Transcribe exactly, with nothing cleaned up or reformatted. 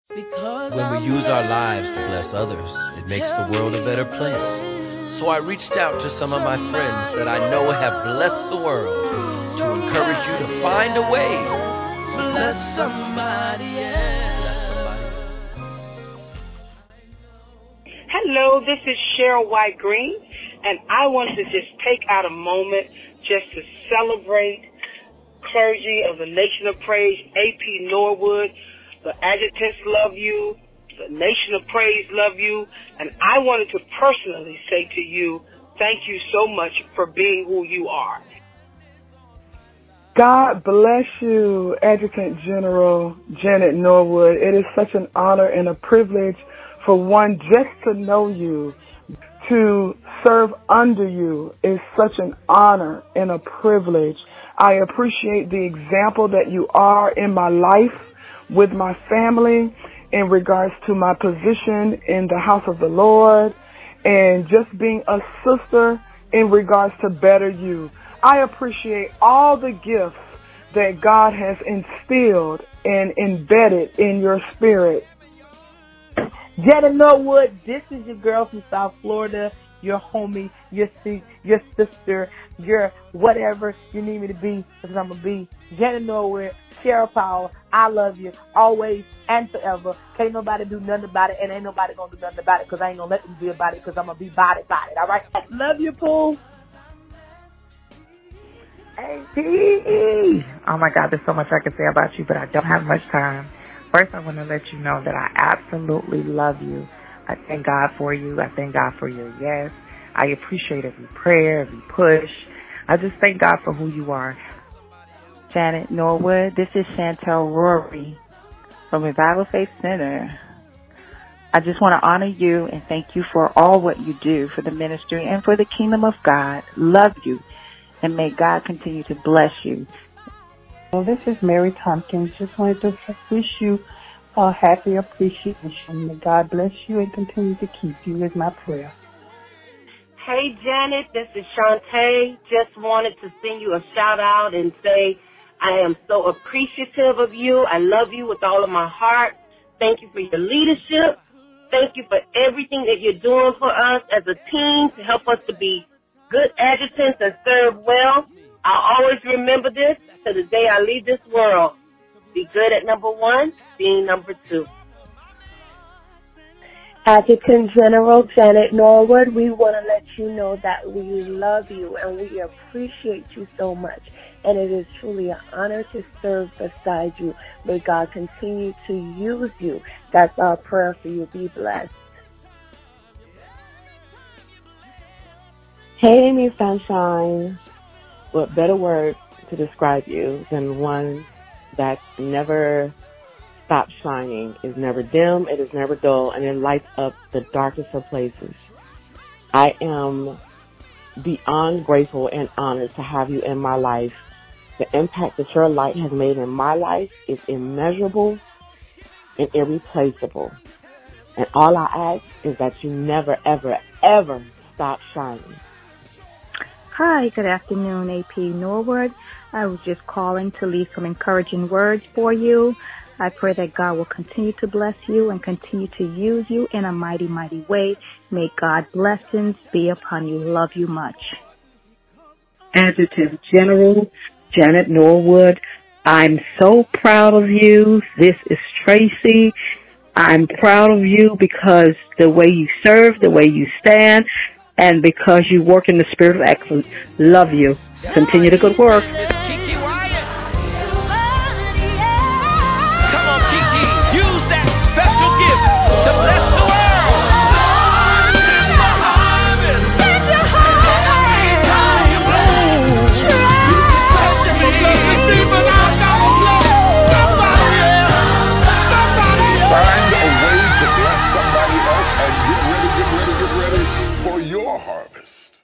When we use our lives to bless others, it makes the world a better place. So I reached out to some of my friends that I know have blessed the world to encourage you to find a way to bless somebody else. Bless somebody else. Hello, this is Cheryl White Green, and I want to just take out a moment just to celebrate clergy of the Nation of Praise, A P Norwood. The adjutants love you. The Nation of Praise love you. And I wanted to personally say to you, thank you so much for being who you are. God bless you, Adjutant General Janet Norwood. It is such an honor and a privilege for one just to know you, to serve under you is such an honor and a privilege. I appreciate the example that you are in my life, with my family, in regards to my position in the house of the Lord, and just being a sister in regards to better you. I appreciate all the gifts that God has instilled and embedded in your spirit. Janet Norwood, this is your girl from South Florida, your homie, your sis, your sister, your whatever you need me to be, because I'm going to be. Janet Norwood, Cheryl Powell, I love you, always and forever. Can't nobody do nothing about it, and ain't nobody going to do nothing about it, because I ain't going to let them be about it, because I'm going to be about it, about it, all right? Love you, Pooh. A P! Oh my God, there's so much I can say about you, but I don't have much time. First, I want to let you know that I absolutely love you. I thank God for you. I thank God for your yes. I appreciate every prayer, every push. I just thank God for who you are. Janet Norwood, this is Chantel Rory from Revival Faith Center. I just want to honor you and thank you for all what you do for the ministry and for the kingdom of God. Love you, and may God continue to bless you. Well, this is Mary Tompkins. Just wanted to wish you a happy appreciation. May God bless you and continue to keep you is my prayer. Hey, Janet, this is Shantae. Just wanted to send you a shout out and say I am so appreciative of you. I love you with all of my heart. Thank you for your leadership. Thank you for everything that you're doing for us as a team to help us to be good adjutants and serve well. I'll always remember this to the day I leave this world. Be good at number one, being number two. Adjutant General Janet Norwood, we want to let you know that we love you and we appreciate you so much. And it is truly an honor to serve beside you. May God continue to use you. That's our prayer for you. Be blessed. Hey, Amy Sunshine. What better word to describe you than one that never stops shining, is never dim, it is never dull, and it lights up the darkest of places. I am beyond grateful and honored to have you in my life. The impact that your light has made in my life is immeasurable and irreplaceable. And all I ask is that you never, ever, ever stop shining. Hi, good afternoon, A P Norwood. I was just calling to leave some encouraging words for you. I pray that God will continue to bless you and continue to use you in a mighty, mighty way. May God's blessings be upon you. Love you much. Adjutant General Janet Norwood, I'm so proud of you. This is Tracy. I'm proud of you because the way you serve, the way you stand, and because you work in the spirit of excellence. Love you. Continue the good work. Come on, Kiki. Use that special gift to bless the world. Find a way to bless somebody else and get ready, get ready, get ready for your harvest.